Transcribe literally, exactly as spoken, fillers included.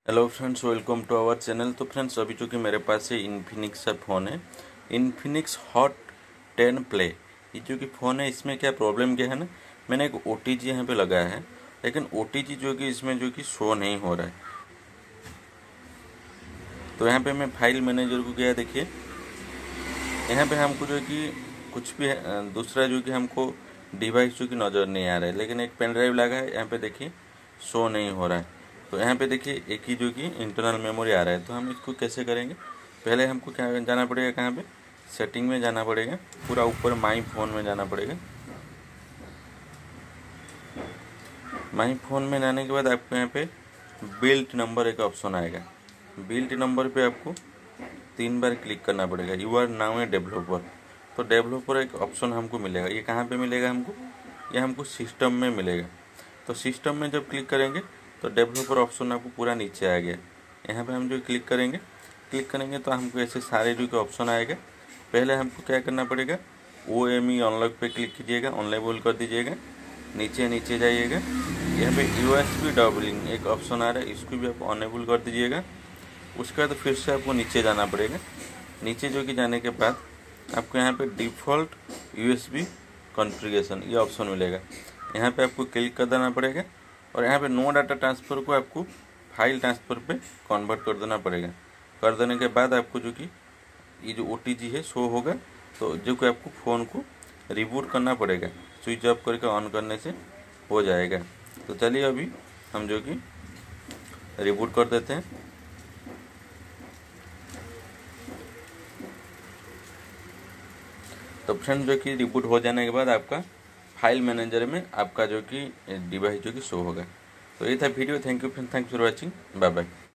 Hello friends, welcome to our channel. तो friends, अभी जो कि मेरे पास ये इन्फिनिक्स का फ़ोन है, इन्फिनिक्स हॉट टेन प्ले। ये जो कि फ़ोन है, इसमें क्या प्रॉब्लम क्या है ना, मैंने एक ओ टी जी यहाँ पे लगाया है, लेकिन ओ टी जी जो कि इसमें जो कि शो नहीं हो रहा है। तो यहाँ पे मैं फाइल मैनेजर को गया, देखिए यहाँ पे हमको जो कि कुछ भी अ, दूसरा जो कि हमको डिवाइस जो कि नज़र नहीं आ रहा है, लेकिन एक पेन ड्राइव लगा है, यहाँ पे देखिए शो नहीं हो रहा है। तो यहाँ पे देखिए एक ही जो कि इंटरनल मेमोरी आ रहा है। तो हम इसको कैसे करेंगे, पहले हमको क्या जाना पड़ेगा, कहाँ पे सेटिंग में जाना पड़ेगा, पूरा ऊपर माई फ़ोन में जाना पड़ेगा। माई फ़ोन में जाने के बाद आपको यहाँ पे बिल्ट नंबर एक ऑप्शन आएगा। बिल्ट नंबर पे आपको तीन बार क्लिक करना पड़ेगा। You are now a developer. तो डेवलपर एक ऑप्शन हमको मिलेगा। ये कहाँ पे मिलेगा हमको, ये हमको सिस्टम में मिलेगा। तो सिस्टम में जब क्लिक करेंगे तो डेवलपर ऑप्शन आपको पूरा नीचे आ गया। यहाँ पे हम जो क्लिक करेंगे क्लिक करेंगे तो हमको ऐसे सारे जो ऑप्शन आएगा। पहले हमको क्या करना पड़ेगा, ओ एम ई अनलॉक पे क्लिक कीजिएगा, अनलेबल कर दीजिएगा, नीचे नीचे जाइएगा। यहाँ पे यू एस बी डबलिंग एक ऑप्शन आ रहा है, इसको भी आप अनेबल कर दीजिएगा। उसके बाद फिर से आपको नीचे जाना पड़ेगा। नीचे जो कि जाने के बाद आपको यहाँ पे डिफ़ॉल्ट यूएसबी कॉन्फ़िगरेशन ये ऑप्शन मिलेगा। यहाँ पे आपको क्लिक कर देना पड़ेगा और यहाँ पे नो डाटा ट्रांसफ़र को आपको फाइल ट्रांसफ़र पे कन्वर्ट कर देना पड़ेगा। कर देने के बाद आपको जो कि ये जो ओ टी जी है शो होगा। तो जो कि आपको फ़ोन को रिबूट करना पड़ेगा, स्विच ऑफ करके ऑन करने से हो जाएगा। तो चलिए अभी हम जो कि रिबूट कर देते हैं। तो फ्रेंड जो कि रिबूट हो जाने के बाद आपका फाइल मैनेजर में आपका जो कि डिवाइस जो कि शो होगा। तो ये था video. Thank you friend, thanks for watching, bye bye.